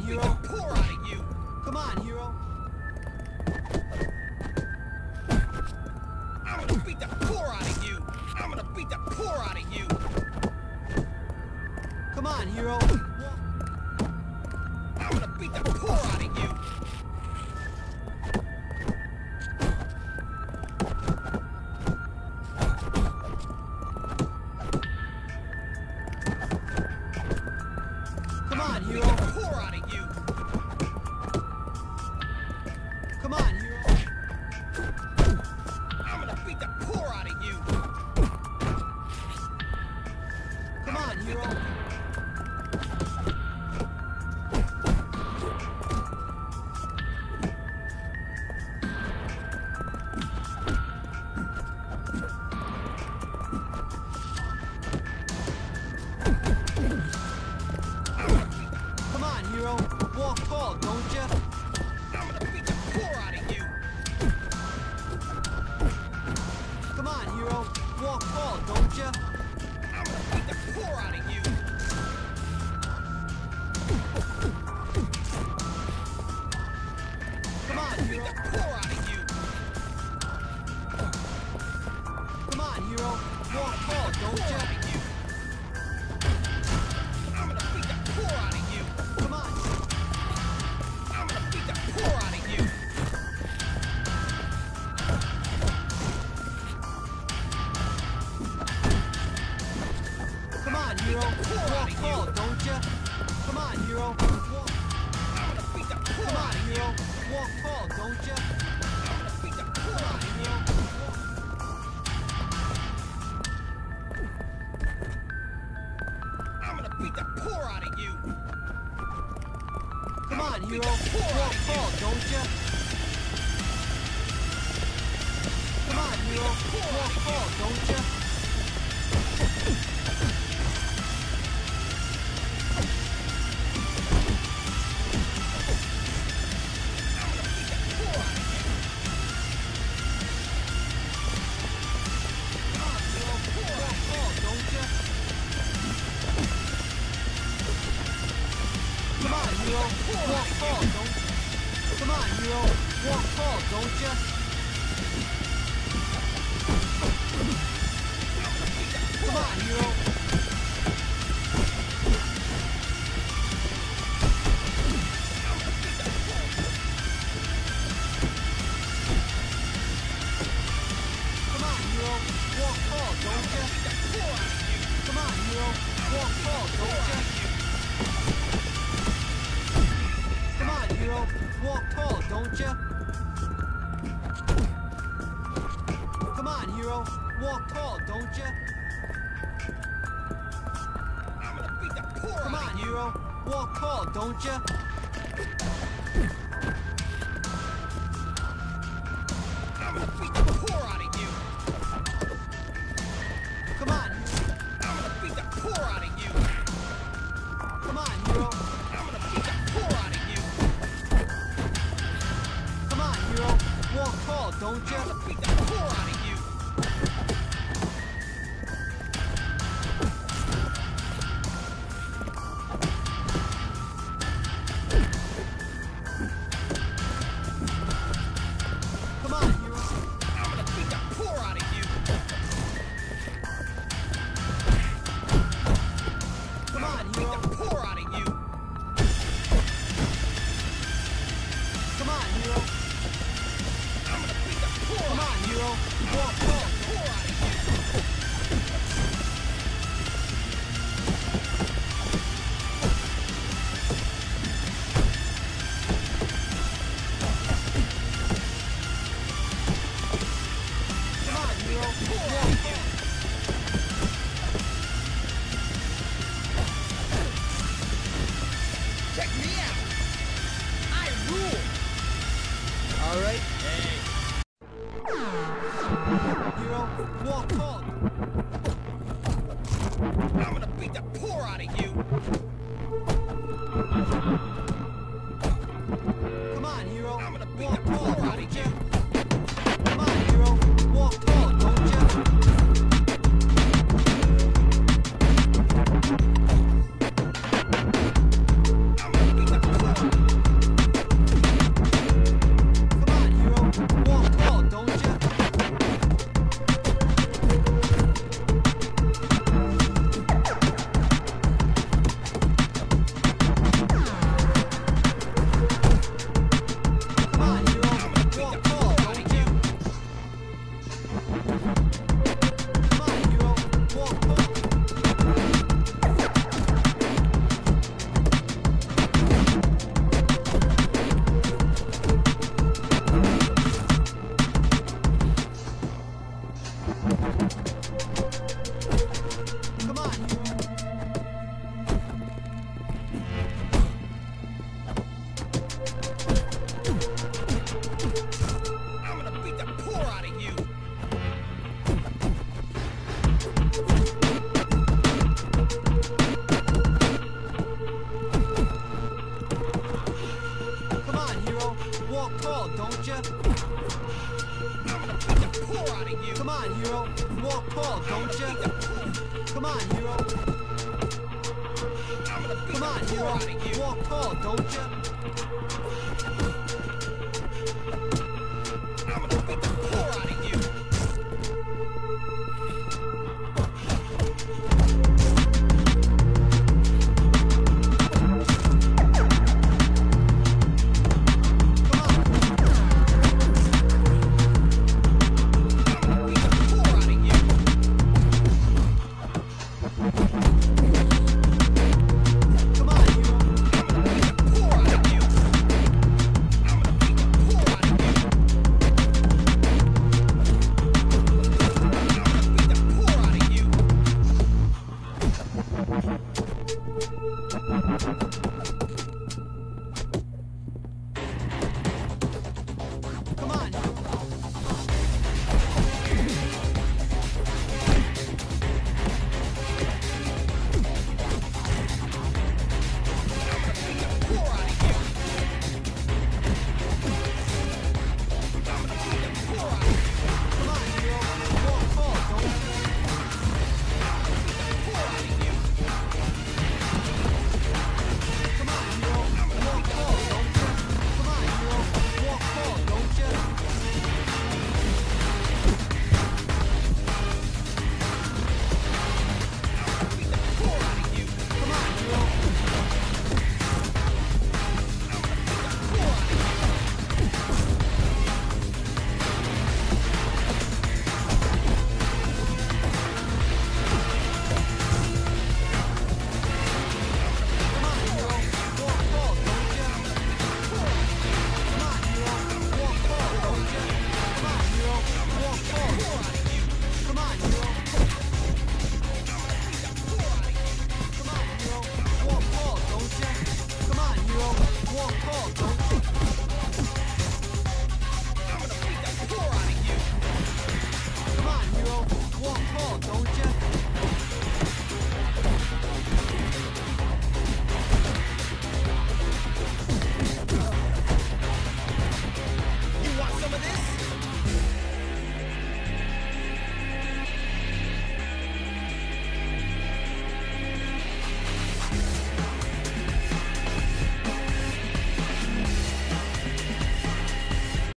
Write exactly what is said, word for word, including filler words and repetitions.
hero. Beat the poor out of you. Come on, hero. I'm gonna beat the poor out of you. I'm gonna beat the poor out of you. Come on, hero. I'm gonna beat the poor out of you. Come on, Beat hero. the poor out of you. Come on, hero. I'm gonna beat the poor out of you. Come on, hero. Come on, hero. Walk tall, don't ya? I'm gonna beat the poor out of you. Come on, hero. Walk tall, don't ya? I'm gonna beat the poor out of you. Come on, Beat hero. the poor out of you. Come on, hero. Walk tall, don't ya? I'm gonna beat the poor out of you. Come on. I'm gonna beat the poor out of you. Come on, hero. Walk tall, don't ya? Come on, hero. Walk. I'm gonna beat the poor Come on, out of you. hero. Walk tall, don't ya? I'm gonna beat the poor Come on, out of you. hero. I'm gonna beat the poor out of you. Come on, Beat hero. the poor out Walk of you. tall, don't ya? Come on, hero. Walk tall, don't ya? Poor out of you. Come on, hero. Walk tall, don't ya? Come on, hero. Walk tall, don't ya? Come on, hero. Walk tall, don't ya? Come on, hero. Come on, hero. Walk tall, don't ya? Poor out of you. Come on, hero. Walk tall, don't ya? Come on, hero. Walk tall, don't ya? Come on, hero. Walk tall, don't ya? I'm gonna beat the poor Come out on, of you. hero. Walk tall, don't ya? I'm gonna beat the poor out of you. Come on. I'm gonna beat the poor out of you. Come on, hero. I'm gonna beat the poor out of you. Come on, hero. Walk tall, don't I'm ya? gonna beat the poor out of you. Come on, hero. I'm gonna beat the poor out of you. Come on, hero. Walk tall, don't ya? I'm gonna beat the poor out of you. Come on, hero. Walk tall, don't ya? Come on, hero. I'm gonna beat Come on, the poor hero. out of you. Walk tall, don't ya? I'm gonna beat the poor out of you.